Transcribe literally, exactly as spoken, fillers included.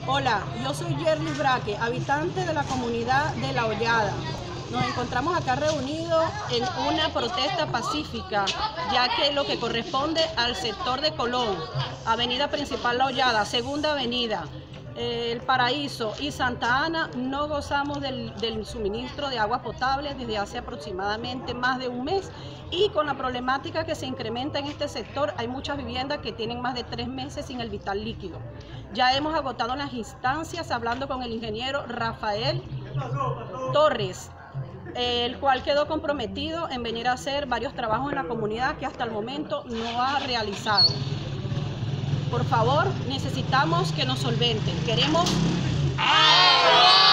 Hola, yo soy Yerly Braque, habitante de la comunidad de La Hollada. Nos encontramos acá reunidos en una protesta pacífica, ya que lo que corresponde al sector de Colón, avenida principal La Hollada, segunda avenida, El Paraíso y Santa Ana, no gozamos del, del suministro de agua potable desde hace aproximadamente más de un mes, y con la problemática que se incrementa en este sector, hay muchas viviendas que tienen más de tres meses sin el vital líquido. Ya hemos agotado las instancias hablando con el ingeniero Rafael Torres, el cual quedó comprometido en venir a hacer varios trabajos en la comunidad que hasta el momento no ha realizado. Por favor, necesitamos que nos solventen. Queremos...